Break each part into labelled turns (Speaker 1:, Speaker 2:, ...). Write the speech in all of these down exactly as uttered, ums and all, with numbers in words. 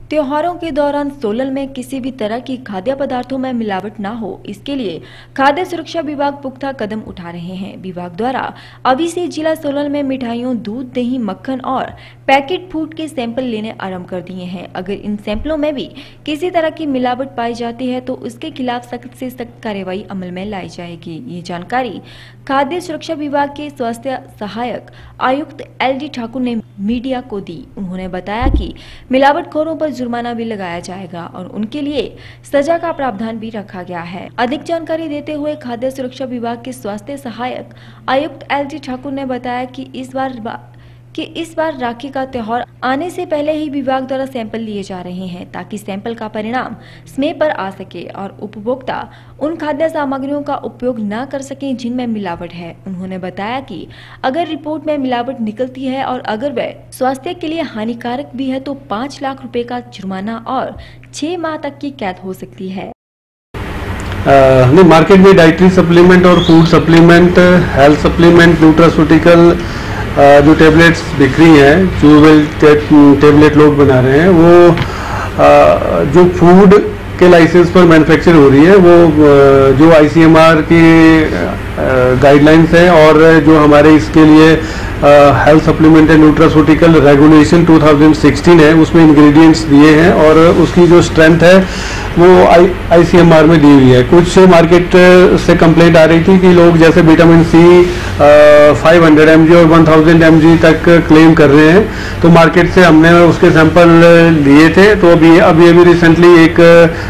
Speaker 1: त्योहारों के दौरान सोलन में किसी भी तरह की खाद्य पदार्थों में मिलावट न हो, इसके लिए खाद्य सुरक्षा विभाग पुख्ता कदम उठा रहे हैं। विभाग द्वारा अभी से जिला सोलन में मिठाइयों, दूध, दही, मक्खन और पैकेट फूड के सैंपल लेने आरंभ कर दिए हैं। अगर इन सैंपलों में भी किसी तरह की मिलावट पाई जाती है तो उसके खिलाफ सख्त से सख्त कार्रवाई अमल में लाई जाएगी। ये जानकारी खाद्य सुरक्षा विभाग के स्वास्थ्य सहायक आयुक्त एल डी ठाकुर ने मीडिया को दी। उन्होंने बताया कि मिलावटखोरों पर जुर्माना भी लगाया जाएगा और उनके लिए सजा का प्रावधान भी रखा गया है। अधिक जानकारी देते हुए खाद्य सुरक्षा विभाग के स्वास्थ्य सहायक आयुक्त एल डी ठाकुर ने बताया कि इस बार कि इस बार राखी का त्योहार आने से पहले ही विभाग द्वारा सैंपल लिए जा रहे हैं ताकि सैंपल का परिणाम समय पर आ सके और उपभोक्ता उन खाद्य सामग्रियों का उपयोग न कर सकें जिनमें मिलावट है। उन्होंने बताया कि अगर रिपोर्ट में मिलावट निकलती है और अगर वह स्वास्थ्य के लिए हानिकारक भी है तो पाँच लाख रुपए का जुर्माना और छह माह तक की कैद हो सकती है।
Speaker 2: नहीं, मार्केट में डाइटरी सप्लीमेंट और food supplement, health supplement, nutraceutical जो टेबलेट्स बिक रही हैं, चूवेल टेबलेट लोग बना रहे हैं, वो जो फूड के लाइसेंस पर मैन्युफैक्चर हो रही है, वो जो आईसीएमआर की गाइडलाइंस है और जो हमारे इसके लिए health supplement and nutraceutical regulation two thousand sixteen है, उसमें इंग्रेडिएंट्स दिए हैं और उसकी जो स्ट्रेंथ है वो आई आईसीएमआर में दी हुई है। कुछ मार्केट से कंप्लेंट आ रही थी कि लोग जैसे vitamin C five hundred M G और वन थाउजेंड एम जी तक क्लेम कर रहे हैं, तो मार्केट से हमने उसके सैंपल लिए थे। तो अभी अभी अभी रिसेंटली एक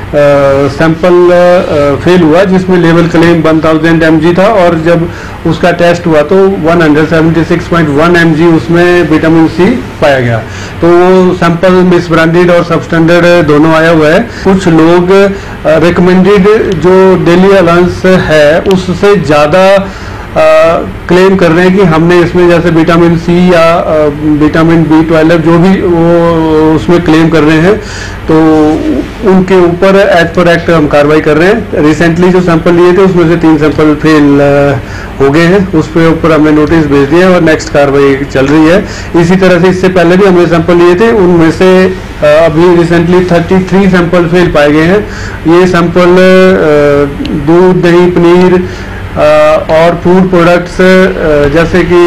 Speaker 2: सैंपल फेल हुआ जिसमें level claim one thousand M G था और जब उसका टेस्ट हुआ तो one seventy six point one M G उसमें विटामिन सी पाया गया। तो वो सैंपल मिसब्रांडेड और सबस्टैंडर्ड दोनों आया हुआ है। कुछ लोग रिकमेंडेड जो डेली अलाउंस है उससे ज़्यादा क्लेम कर रहे हैं कि हमने इसमें जैसे विटामिन सी या विटामिन बी ट्वेल्व जो भी वो उसमें क्लेम कर रहे हैं, तो उनके ऊपर एज पर एक्ट हम कार्रवाई कर रहे हैं। रिसेंटली जो सैंपल लिए थे उसमें से तीन सैंपल फेल हो गए हैं, उस पे ऊपर हमने नोटिस भेज दिया और नेक्स्ट कार्रवाई चल रही है। इसी तरह से इससे पहले भी हमने सैंपल लिए थे, उनमें से अभी recently thirty three sample fail पाए गए हैं। ये सैंपल दूध, दही, पनीर और फूड प्रोडक्ट्स जैसे कि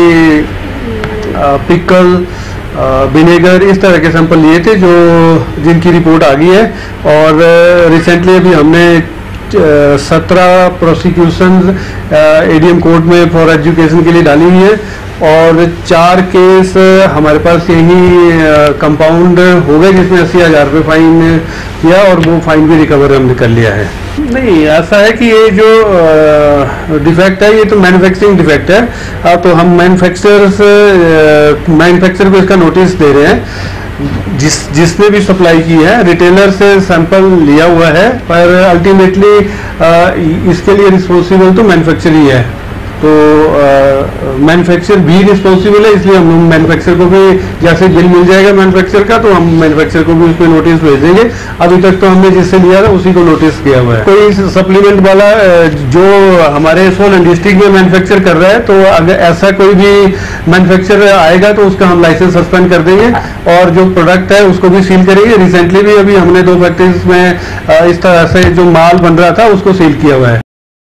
Speaker 2: पिकल, विनेगर, इस तरह के सैंपल लिए थे जो जिनकी रिपोर्ट आ गई है। और रिसेंटली अभी हमने सत्रह प्रोसिक्यूशन एडीएम कोर्ट में फॉर एजुकेशन के लिए डाली हुई है और चार केस हमारे पास यही कंपाउंड हो गए जिसमें अस्सी हजार रुपये फाइन किया और वो फाइन भी रिकवर हमने कर लिया है। नहीं, ऐसा है कि ये जो डिफेक्ट है ये तो मैन्युफैक्चरिंग डिफेक्ट है, तो हम मैन्युफैक्चरर्स मैन्युफैक्चरर को इसका नोटिस दे रहे हैं। जिस जिसने भी सप्लाई की है रिटेलर से सैंपल लिया हुआ है, पर अल्टीमेटली इसके लिए रिस्पॉन्सिबल तो मैन्युफैक्चर ही है। तो मैन्युफैक्चर भी रिस्पॉन्सिबल है, इसलिए हम मैन्युफैक्चर को भी जैसे बिल मिल जाएगा मैन्युफैक्चर का तो हम मैन्युफैक्चर को भी उस पर नोटिस भेज देंगे। अभी तक तो हमने जिससे लिया था उसी को नोटिस किया हुआ है। कोई सप्लीमेंट वाला जो हमारे सोलन डिस्ट्रिक्ट में मैन्युफैक्चर कर रहा है, तो अगर ऐसा कोई भी मैन्युफैक्चर आएगा तो उसका हम लाइसेंस सस्पेंड कर देंगे और जो प्रोडक्ट है उसको भी सील करेंगे। रिसेंटली भी अभी हमने दो फैक्ट्रीज में इस तरह से जो माल बन रहा था उसको सील किया हुआ है।